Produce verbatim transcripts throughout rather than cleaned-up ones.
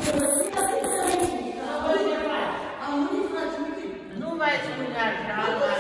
Nu mai spune așa,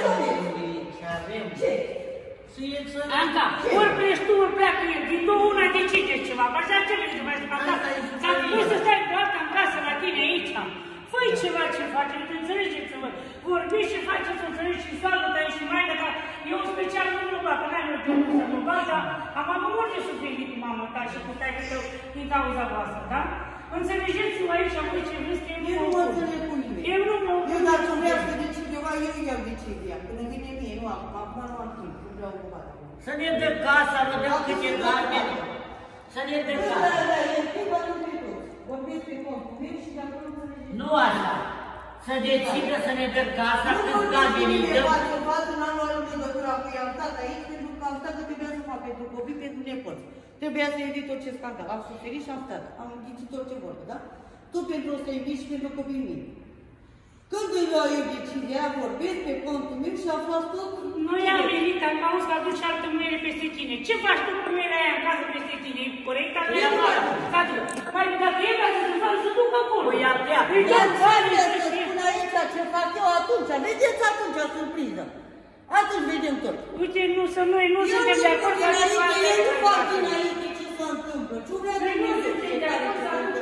Anca, ori pleci tu, ori pleacă el, din două una decide ceva, bă, așa ce vrei să faci acasă? Ți-am spus să stai doar în casă la tine aici. Făi ceva ce faci, te înțelegeți-vă, vorbiți și faceți să înțelegi și soară ta și mai de ca eu special nu mă bag, că n-am eu timp să mă bag, dar am avut multe suferințe cu mama ta și cu taică tău din cauza voastră, da? Înțelegeți-vă aici, voi ce vreți că eu nu Eu nu mă înțeleg cu nimeni. Eu nu mă Eu dacă vreau să decid ceva, eu iau decizia. Când îmi vine mie, nu acum, acum nu am timp, nu vreau cu bani. Să ne dă casa, nu dăm câte garme. Să ne dă casa. Da, da, e prima nu pe toți. Vorbesc pe contul meu și dacă nu înțelegeți. Nu așa. Să decidă să ne dă casa, când garme ne dăm. Nu față, n-am luat legătura cu ea, am stat aici pentru că am stat că trebuia să fac pentru copii, pentru nepoți. Trebuia să evit tot ce scandal. Am suferit și am stat. Am înghițit tot ce vorbă, da? Tu pentru o să iubiți și pentru copiii mei. Când îi luau eu decizia, vorbesc pe contul meu și a fost tot... Noi am venit, am auzit că aduci altă muiere peste tine. Ce faci tu cu muierea aia în casă peste tine? E corect? Mai dacă e ca să se facă, să ducă acolo. Păi ea pleacă. Păi ce face să spun aici ce fac eu atunci? Vedeți atunci o surpriză. Atunci vedem tot. Uite, nu, să noi nu suntem de acord. Eu nu fac dinainte, eu nu fac dinainte ce se întâmplă. Ce vrea de mine să fie care se întâmplă.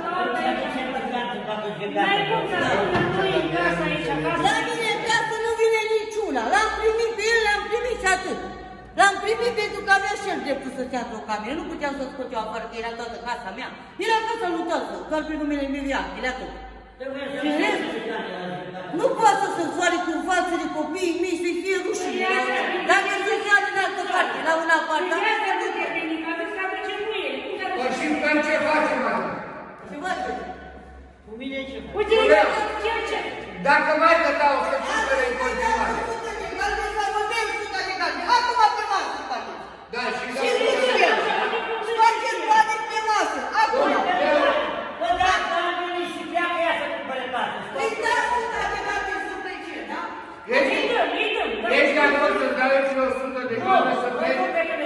N-ai cum să spună noi în casă aici, acasă. La mine în casă nu vine niciuna. L-am primit pe el, l-am primit și atât. L-am primit pentru că avea și el dreptul să stea într-o cameră. Nu puteam să scot eu afară, că era toată casa mea. Era casa lui tău, doar pe numele meu ia, era tot. Nu poate să se soare cu față de copiii mei, să-i fie rușine. Dar mi-a zis ea din altă parte, la un apartament. Păi și în ce facem, mă? Ce facem? Cu mine ce faci? Uite, ce ce? Dacă mai că dau să cumpere în continuare. Acum pe masă faceți. Da, și Și ziceți, faceți bani pe masă, acum. Bă, dacă am venit și pleacă ea să cumpere casă. Păi da, da, de date să plece, da? Ești de acord să-ți dau eu o sută de grame să pleci?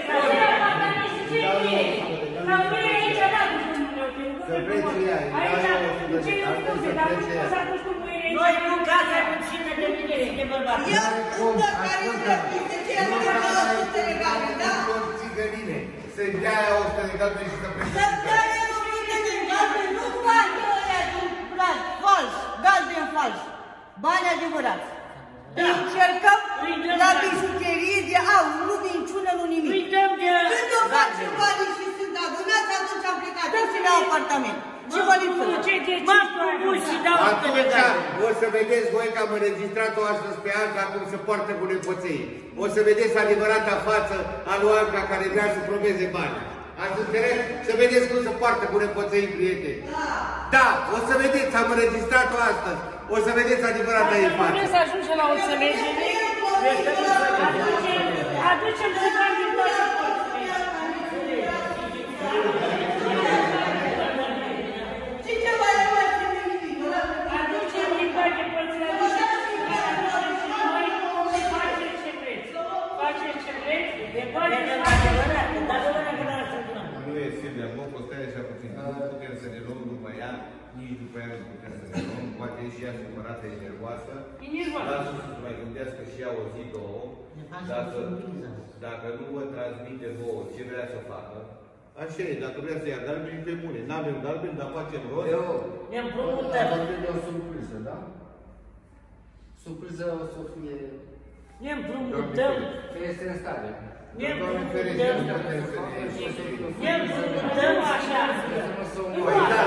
Să plece ea, îi dau eu o sută de grame să plece ea. Noi nu casa nu ține de mine și de bărbat. Ia sută care îți răpiste, ce nu mă dă o sută de grame, da? Țigănine, să-i dea ea o sută de grame și să plece. Să-mi dea ea o sută de grame, nu bani ăia din plan, fals, galben fals, bani adevărați. Încercăm la bijuterie de aur, nu minciună, nu nimic. Când o facem banii și sunt adunați, atunci am plecat și la apartament. Ce vă lipsă? Atunci o să vedeți voi că am înregistrat-o astăzi pe Anca cum se poartă cu nepoței. O să vedeți adevărata față a lui Anca care vrea să probeze bani. Ați înțeles? Să vedeți cum se poartă cu nepoței, prieteni. Da, o să vedeți, am înregistrat-o astăzi. O să vedeți adevărata ei față. Trebuie să ajungem la o înțelegere. Aducem să bani din toate părțile. Și ce mai e mai nimic? Aducem din toate părțile. Noi facem ce vreți. Facem ce vreți. De bani de adevărat. Nu e Silvia, mă costea așa puțin. Nu putem să ne luăm după ea, nici după ea nu putem să ne luăm. Poate e și ea supărată, e nervoasă. Lasă să se mai gândească și ea o zi, două. Dacă, dacă nu vă transmite vouă ce vrea să facă, așa e, dacă vrea să ia galbeni, pe bune. N-avem galbeni, dar facem rost. Ne împrumutăm. Vorbim de o surpriză, da? Surpriză o să fie... Ne împrumutăm. Că este în stare. Ne împrumutăm. Ne împrumutăm așa. Păi da.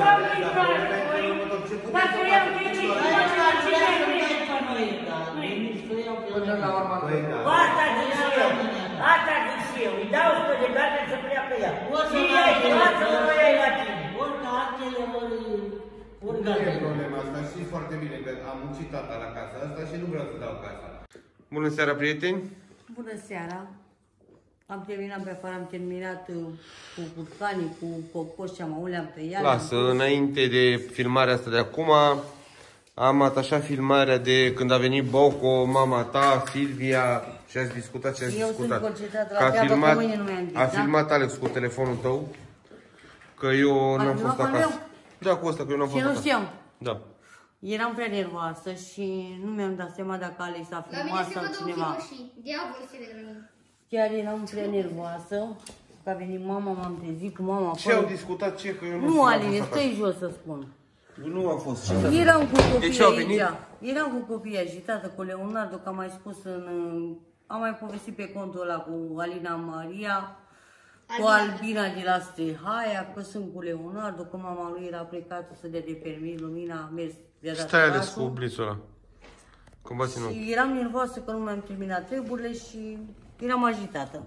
Dacă iau decizia, ce ai venit pe noi? Până la urmă... Asta zic și eu. Asta zic și eu. Îi dau sută de garbe să pleacă ea. Și ea e față, nu ea e la tine. Ori ca actele, ori... Ori Nu e galbene. problema asta, știți foarte bine că am muncit tata la casa asta și nu vreau să dau casa. Bună seara, prieteni! Bună seara! Am terminat pe afară, am terminat cu curcanii, cu cocoș și am le-am tăiat. Lasă, înainte de filmarea asta de acum, am atașat filmarea de când a venit Boco, mama ta, Silvia, și ați discutat ce ați Eu discutat. sunt concentrată la Că a treabă, filmat, că mâine nu mi-am zis, a da? filmat Alex cu telefonul tău, că eu n-am fost filmat acasă. meu? Da, cu ăsta, că eu n-am Și fost nu acasă. știam. Da. Eram prea nervoasă și nu mi-am dat seama dacă Alex a La mine filmat se sau văd ochii cineva. roșii. Diavol se de la mine. Chiar eram prea nervoasă. Că a venit mama, m-am trezit cu mama. Ce au discutat ce? Că eu nu Nu, știu, n-am Aline, fost stai jos să spun. acasă. Nu am fost. Ce s-a întâmplat? Eram cu copiii ce au aici. venit? Eram cu copiii agitată, cu Leonardo, că am mai spus în... Am mai povestit pe contul ăla cu Alina Maria, cu Albina de la Strehaia, că sunt cu Leonardo, că mama lui era plecată să dea de permis, Lumina a mers de dat Stai ales orașul. cu blițul ăla. Cum v-a ținut? Și eram nervoasă că nu mi-am terminat treburile și eram agitată.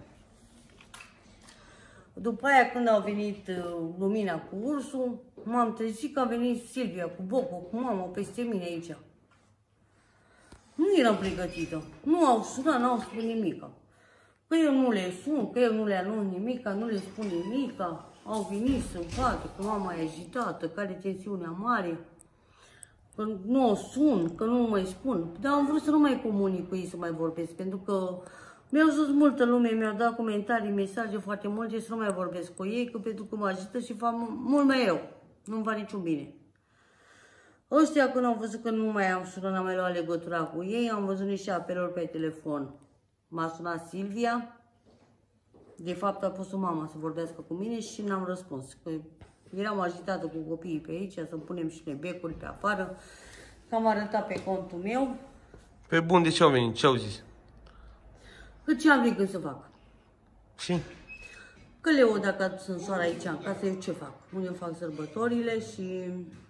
După aia, când au venit uh, Lumina cu ursul, m-am trezit că a venit Silvia cu Boco, cu mama, peste mine aici. Nu eram pregătită. Nu au sunat, n-au spus nimica. Că eu nu le sun, că eu nu le anunț nimica, nu le spun nimica. Au venit să-mi facă, că mama e agitată, că are tensiunea mare. Că nu o sun, că nu mai spun. Dar am vrut să nu mai comunic cu ei, să mai vorbesc, pentru că mi-au zis multă lume, mi-au dat comentarii, mesaje foarte multe, să nu mai vorbesc cu ei, că pentru că mă agită și fac mult mai rău. Nu-mi va niciun bine. Ăștia, când au văzut că nu mai am sunat, n-am mai luat legătura cu ei, am văzut niște apeluri pe telefon. M-a sunat Silvia, de fapt a pus-o mama să vorbească cu mine și n-am răspuns. Că eram agitată cu copiii pe aici, să punem și noi becuri pe afară, că am arătat pe contul meu. Pe bun, de ce au venit? Ce au zis? Că ce am venit să fac? Și? Că Leo, dacă sunt soară aici în casă, eu ce fac? Unde fac sărbătorile și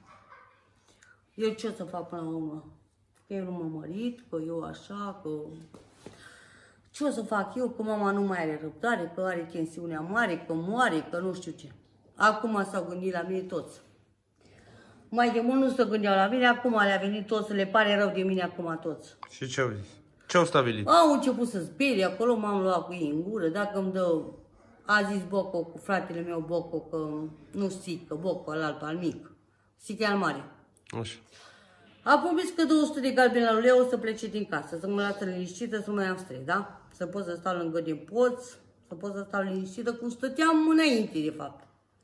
eu ce o să fac până la urmă? Că eu nu m-am mărit, că eu așa, că... Ce o să fac eu? Că mama nu mai are răbdare, că are tensiunea mare, că moare, că nu știu ce. Acum s-au gândit la mine toți. Mai de mult nu se gândeau la mine, acum le-a venit toți, le pare rău de mine acum toți. Și ce au zis? Ce au stabilit? Au început să sperie, acolo m-am luat cu ei în gură, dacă îmi dă... A zis Boco, cu fratele meu Boco, că nu Sică, Boco, al altul, al mic. Sică e al mare. Așa. A promis că două sute de galbeni la lui Leo să plece din casă, să mă lasă liniștită, să nu mai am stres, da? Să pot să stau lângă de poț, să pot să stau liniștită, cum stăteam înainte, de fapt.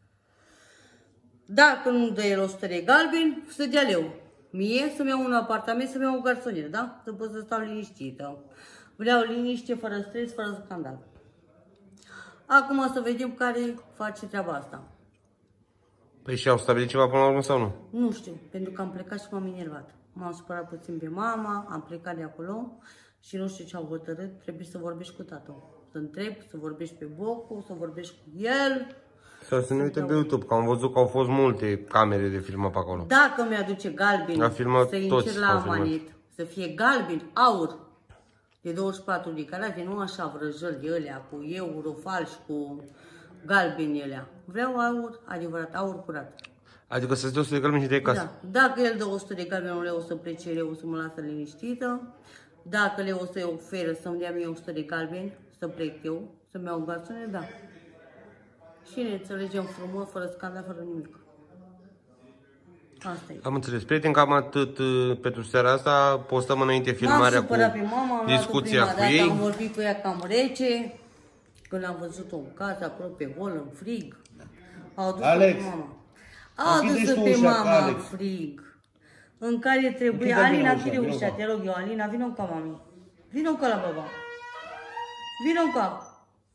Dacă nu dă el o sută de galbeni, să dea Leo. Mie să-mi iau un apartament, să-mi iau o garsonieră, da? Să pot să stau liniștită. Vreau liniște, fără stres, fără scandal. Acum să vedem care face treaba asta. Păi și au stabilit ceva până la urmă sau nu? Nu știu, pentru că am plecat și m-am enervat. M-am supărat puțin pe mama, am plecat de acolo și nu știu ce au hotărât, trebuie să vorbești cu tatăl. Să întreb, să vorbești pe Bocu, să vorbești cu el. Sau să ne uităm pe YouTube, că am văzut că au fost multe camere de filmat pe acolo. Dacă mi-aduce galben, A filmat să toți, încerc la au filmat. manet, să fie galben, aur, de douăzeci și patru de carate, nu așa vrăjări de alea, cu euro falși, cu galbeni alea. Vreau aur adevărat, aur curat. Adică să-ți dea o sută de galbeni și de casă. Da. Dacă el dă o sută de galbeni, Leo să plece, Leo să mă lasă liniștită. Dacă Leo să-i oferă să-mi dea mie o sută de galbeni, să plec eu, să-mi iau garsone, da. Și ne înțelegem frumos, fără scandal, fără nimic. Asta e. Am înțeles. Prieten, cam atât uh, pentru seara asta. Postăm înainte filmarea cu pe mama, am discuția luat-o cu prima dată, ei. am vorbit cu ea cam rece, când am văzut-o în casă, acolo pe hol, în frig. Au adus-o Alex, pe mama. Au închideți adus-o tu pe ușa, mama în Alex. frig. În care trebuie... Închide Alina, bine închide ușa, ușa, vino te rog eu, Alina, vină ca mami. Vină ca la baba. Vină ca.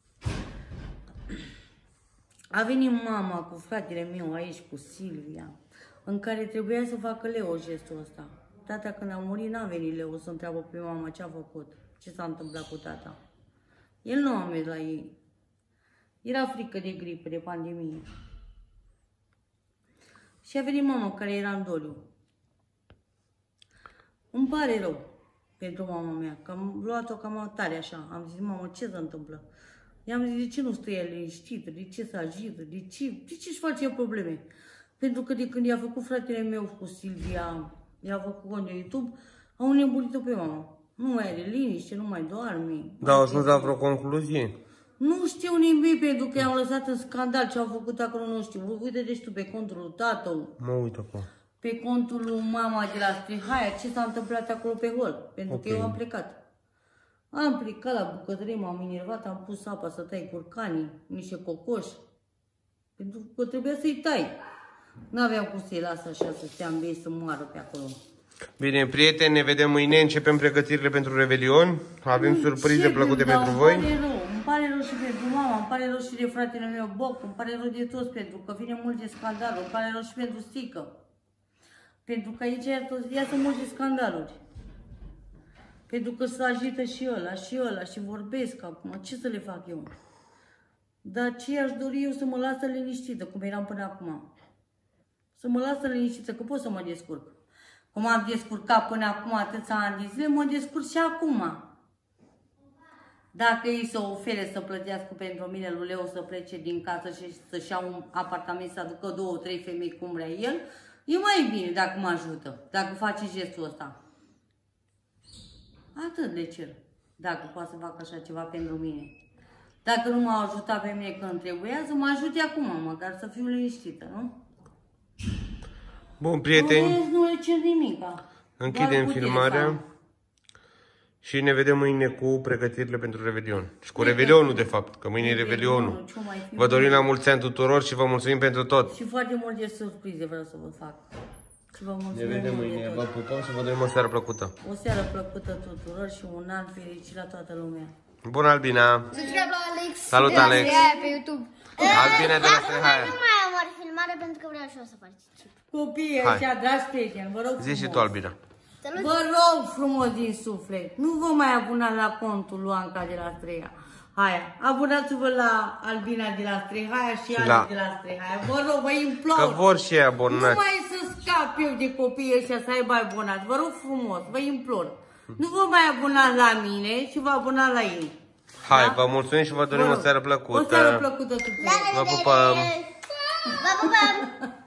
A venit mama cu fratele meu aici, cu Silvia, în care trebuia să facă Leo gestul ăsta. Tata, când a murit, n-a venit Leo să întreabă pe mama ce a făcut, ce s-a întâmplat cu tata. El nu a mers la ei. Era frică de gripă, de pandemie. Și a venit mama, care era în doliu. Îmi pare rău pentru mama mea, că am luat-o cam tare așa. Am zis, mamă, ce se întâmplă? I-am zis, de ce nu stă ea liniștită? De ce se agită? De ce? De ce își face ea probleme? Pentru că de când i-a făcut fratele meu cu Silvia, i-a făcut cont de YouTube, au nebunit-o pe mama. Nu mai are liniște, nu mai doarme. Da, au ajuns la vreo concluzie. Nu știu nimic, pentru că i-am lăsat în scandal ce au făcut acolo, nu știu. Uite-te și tu pe contul lui tatăl, Mă uit acum. pe contul lui mama de la Strihaia, ce s-a întâmplat acolo pe hol. Pentru Ok. că eu am plecat. Am plecat la bucătărie, m-am enervat, am pus apa să tai curcanii, niște cocoși. Pentru că trebuia să-i tai. Nu aveam cum să-i las așa să stea în bei să moară pe acolo. Bine, prieteni, ne vedem mâine, începem pregătirile pentru Revelion. Avem surprize Ce plăcute gând, pentru îmi voi. pare rău, îmi pare rău și pentru mama, îmi pare rău și de fratele meu Boc, îmi pare rău de toți pentru că vine multe scandaluri, îmi pare rău și pentru Stică. Pentru că aici ia sunt multe scandaluri. Pentru că se agită și ăla, și ăla, și vorbesc acum, ce să le fac eu? Dar ce aș dori eu să mă lasă liniștită, cum eram până acum. Să mă lasă liniștită, că pot să mă descurc. Cum am descurcat până acum atâția ani de zile, mă descurc și acum. Dacă ei să ofere să plătească pentru mine lui Leo să plece din casă și să-și ia un apartament, să aducă două, trei femei cum vrea el, e mai bine dacă mă ajută, dacă face gestul ăsta. Atât le cer, dacă poate să facă așa ceva pentru mine. Dacă nu m-au ajutat pe mine când trebuia, să mă ajute acum, măcar să fiu liniștită, nu? Bun, prieteni, nu le cer nimica. închidem filmarea și ne vedem mâine cu pregătirile pentru Revelion. Și cu Revelionul, de fapt, că mâine e Revelionul. Vă dorim la mulți ani tuturor și vă mulțumim pentru tot. Și foarte multe surprize vreau să vă fac. Și vă Ne mulțumim vedem mult de mâine, tot. vă pupăm și vă dorim o seară plăcută. O seară plăcută tuturor și un an fericit la toată lumea. Bună, Albina! Subscribe la Alex. Salut, de la Alex. Strehaia pe YouTube. Albina de la Strehaia. Nu mai am ori filmare pentru că vreau și eu să particip. Copiii Hai. ăștia, dragi prieteni, vă rog Zi și frumos. tu, Albina. Salut. Vă rog frumos din suflet, nu vă mai abunați la contul lui Anca de la Strehaia. Hai, abunați-vă la Albina de la Strehaia și Alex La- de la Strehaia. Vă rog, vă implor. Că vor și ei Nu abonați. mai să scap eu de copiii ăștia să aibă abonați. Vă rog frumos, vă implor. Nu vă mai abonați la mine și vă abonați la ei. Hai, Da? vă mulțumim și vă dorim Vă o rog. seară O plăcută. seară plăcută tuturor. Vă pupăm! Vă pupăm!